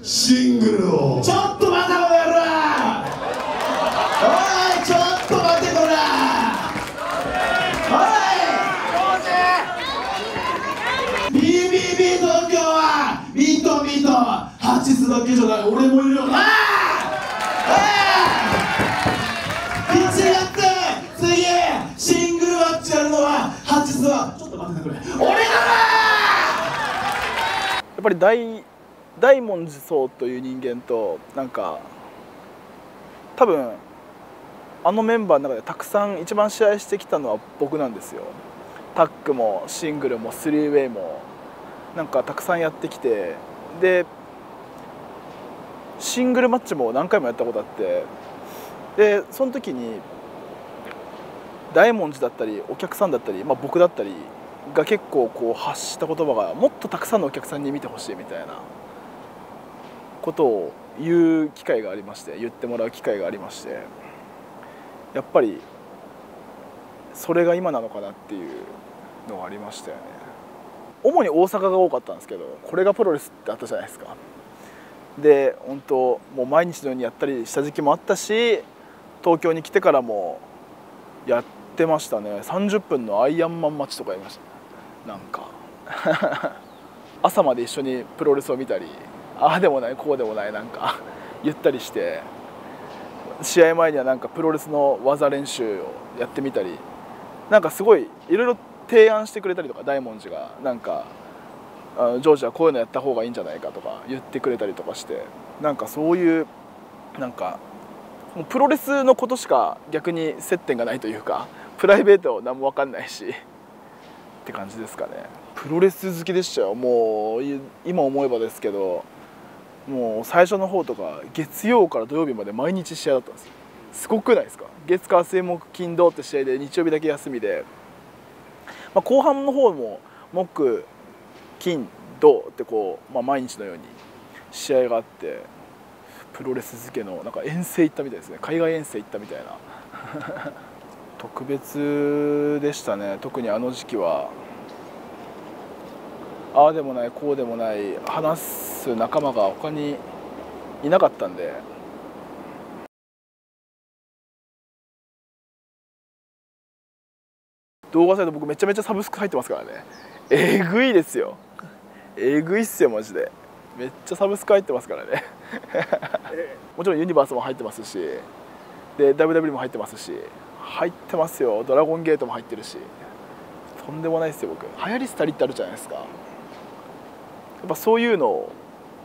シングルを。ちょっと待てこの野郎。おいちょっと待てこら。おい BBB 東京はミトミトハチスだけじゃない、俺もいるよな。1月次シングルマッチやるのはハチスはちょっと待ってくれ、俺だな。 やっぱり大文字荘という人間となんか多分あのメンバーの中でたくさん一番試合してきたのは僕なんですよ。タッグもシングルもスリーウェイもなんかたくさんやってきて、でシングルマッチも何回もやったことあって、でその時に大文字だったりお客さんだったり、僕だったりが結構こう発した言葉がもっとたくさんのお客さんに見てほしいみたいなことを言う機会がありまして、言ってもらう機会がありまして、やっぱりそれが今なのかなっていうのがありましたよね。主に大阪が多かったんですけど、これがプロレスってあったじゃないですか。で本当もう毎日のようにやったりした時期もあったし、東京に来てからもやってましたね。30分のアイアンマンマッチとかやりました。なんか朝まで一緒にプロレスを見たり、ああでもないこうでもないなんか言ったりして、試合前にはなんかプロレスの技練習をやってみたり、なんかすごいいろいろ提案してくれたりとか、大文字がなんかジョージはこういうのやった方がいいんじゃないかとか言ってくれたりとかして、なんかそういうなんかもうプロレスのことしか逆に接点がないというか、プライベート何も分かんないしって感じですかね。プロレス好きでしたよ。もう今思えばですけど、もう最初の方とか月曜から土曜日まで毎日試合だったんですよ。すごくないですか。月火水木金土って試合で日曜日だけ休みで、後半の方も木金土ってこう、毎日のように試合があって、プロレス漬けのなんか遠征行ったみたいですね。海外遠征行ったみたいな特別でしたね。特にあの時期はああでもないこうでもない話す仲間が他にいなかったんで、動画サイト僕めちゃめちゃサブスク入ってますからね。えぐいですよ。えぐいっすよマジで。めっちゃサブスク入ってますからねもちろんユニバースも入ってますし、で WW も入ってますし、入ってますよ。ドラゴンゲートも入ってるし、とんでもないですよ僕。流行り廃りってあるじゃないですか。やっぱそういうのを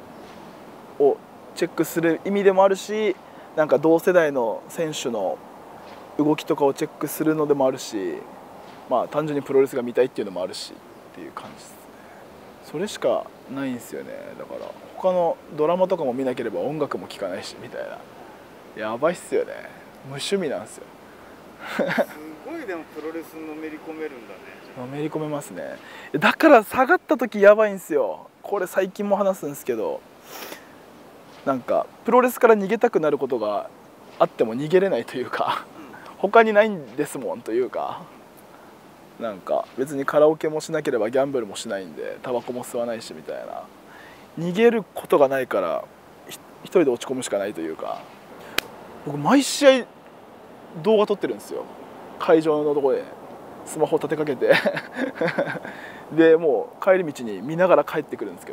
チェックする意味でもあるし、なんか同世代の選手の動きとかをチェックするのでもあるし、単純にプロレスが見たいっていうのもあるしっていう感じですね。それしかないんですよね。だから他のドラマとかも見なければ音楽も聴かないしみたいな、やばいっすよね。無趣味なんですよすごい。でもプロレスのめり込めるんだね。 のめり込めますね。だから下がった時やばいんですよ。これ最近も話すんですけど、なんかプロレスから逃げたくなることがあっても逃げれないというか、他にないんですもんというか、なんか別にカラオケもしなければギャンブルもしないんでタバコも吸わないしみたいな、逃げることがないから一人で落ち込むしかないというか。僕毎試合動画撮ってるんですよ。会場のところでスマホ立てかけてでもう帰り道に見ながら帰ってくるんですけど、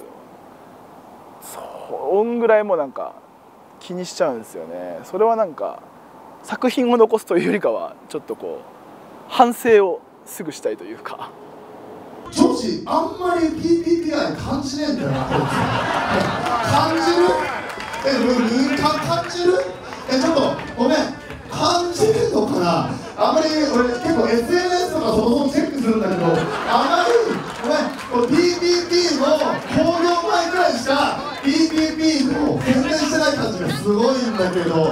そんぐらいもなんか気にしちゃうんですよね。それはなんか作品を残すというよりかはちょっとこう反省をすぐしたいというか。 ジョージあんまり PPP 愛感じねえんだよな感じる？感じる？ちょっとごめん、感じるのかな。あんまり俺結構 SNS とかそもそもチェックするんだけど、あまりごめん PPP の興行前くらいしか PPP の宣伝してない感じがすごいんだけど、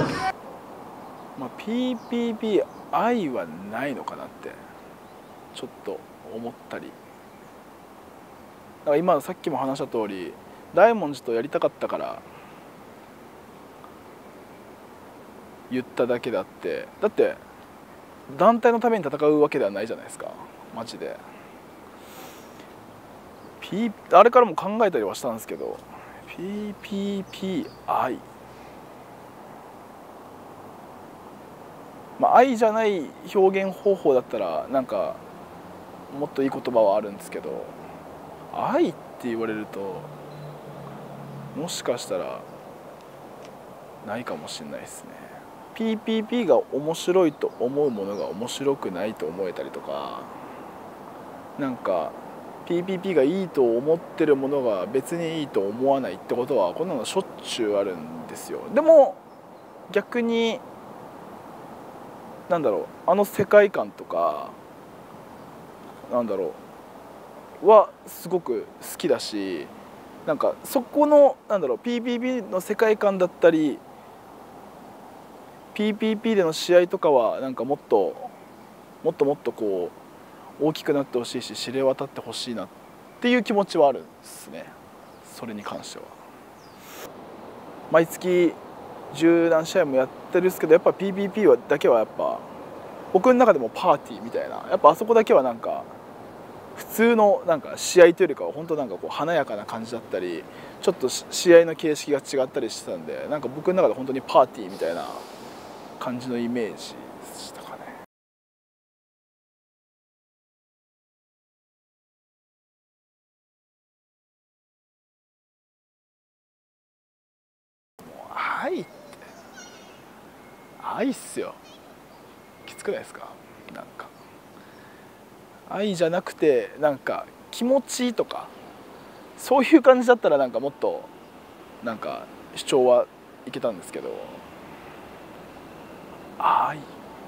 PPP 愛はないのかなってちょっと思ったり。だから今さっきも話した通り大文字とやりたかったから言っただけであって、だって団体のために戦うわけではないじゃないですかマジで。あれからも考えたりはしたんですけど、 PPPI、まあ愛じゃない表現方法だったらなんかもっといい言葉はあるんですけど、愛って言われるともしかしたらないかもしれないですね。 PPP が面白いと思うものが面白くないと思えたりとか、なんか PPP がいいと思ってるものが別にいいと思わないってことはこんなのしょっちゅうあるんですよ。でも逆になんだろう、あの世界観とかなんだろうはすごく好きだし、なんかそこのなんだろう PPP の世界観だったり PPP での試合とかはなんかもっとこう大きくなってほしいし知れ渡ってほしいなっていう気持ちはあるんですね。それに関しては毎月10何試合もやってるんですけど、やっぱ PPP だけはやっぱ僕の中でもパーティーみたいな、やっぱあそこだけはなんか普通のなんか試合というよりかは本当なんかこう華やかな感じだったり、ちょっと試合の形式が違ったりしてたんで、なんか僕の中で本当にパーティーみたいな感じのイメージでしたかね。愛って愛っすよ。きつくないですか？なんか愛じゃなくてなんか気持ちとかそういう感じだったらなんかもっとなんか主張はいけたんですけど、愛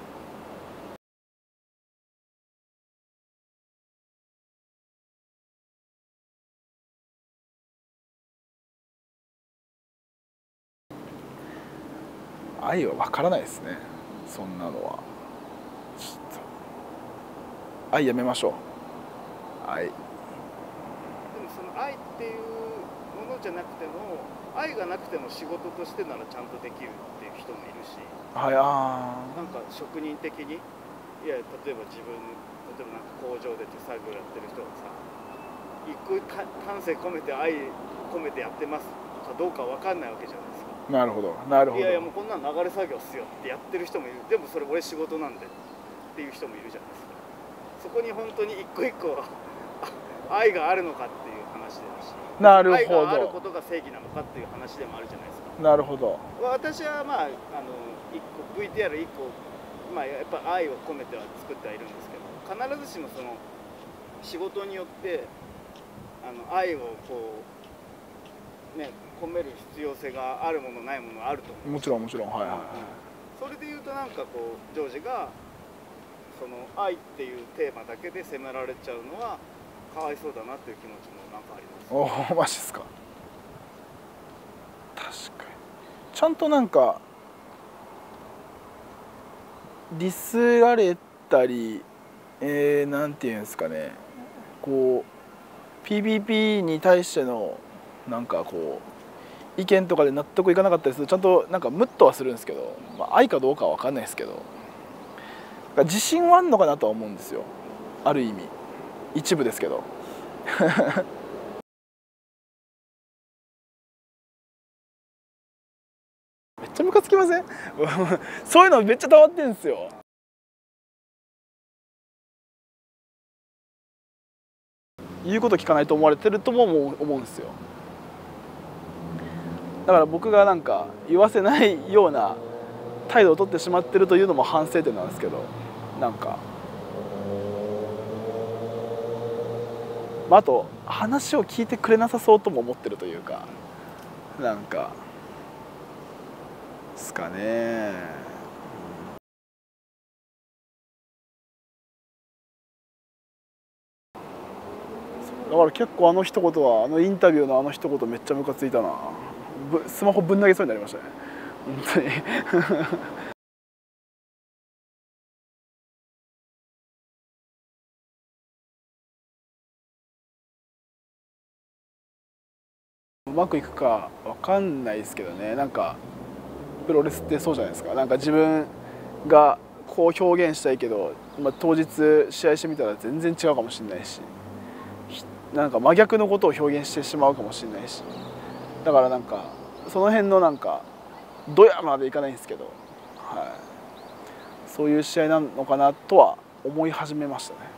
愛は分からないですね、そんなのは。ちょっと愛やめましょう。愛でもその愛っていうものじゃなくても、愛がなくても仕事としてならちゃんとできるっていう人もいるし、 はい、 なんか職人的に、いや例えばなんか工場で手作業やってる人がさ、一個感性込めて愛込めてやってますかどうかわかんないわけじゃないですか。 なるほどなるほど。 いやいやもうこんなん流れ作業っすよってやってる人もいる。でもそれ俺仕事なんでっていう人もいるじゃないですか。そこに本当に一個一個愛があるのかっていう話でもし、 なるほど、 愛があることが正義なのかっていう話でもあるじゃないですか。 なるほど。 私はまあ一個 VTR1 個、まあ、やっぱ愛を込めては作ってはいるんですけど、必ずしもその仕事によって愛をこうね込める必要性があるものないものあると思う。 もちろんもちろん、はいはいはい。 それでいうとなんかこうジョージがその愛っていうテーマだけで責められちゃうのはかわいそうだなっていう気持ちもなんかあります。 おお、マジっすか。確かにちゃんとなんかディスられたり、なんていうんですかね、こう PPP に対してのなんかこう意見とかで納得いかなかったりするとちゃんとなんかムッとはするんですけど、まあ、愛かどうかは分かんないですけど、自信はあんのかなとは思うんですよ、ある意味一部ですけどめっちゃムカつきませんそういうのめっちゃ溜まってるんですよ。言うこと聞かないと思われてるとも思うんですよ。だから僕がなんか言わせないような態度を取ってしまってるというのも反省点なんですけど、なんか、まあ、あと話を聞いてくれなさそうとも思ってるというか、なんかですかね。だから結構あの一言は、あのインタビューのあの一言めっちゃムカついたな。スマホぶん投げそうになりましたね、本当にうまくいくかわかんないですけどね。なんかプロレスってそうじゃないですか。なんか自分がこう表現したいけど、まあ、当日試合してみたら全然違うかもしれないし、なんか真逆のことを表現してしまうかもしれないし、 だからなんかその辺のなんかドヤまでいかないんですけど、はい、そういう試合なのかなとは思い始めましたね。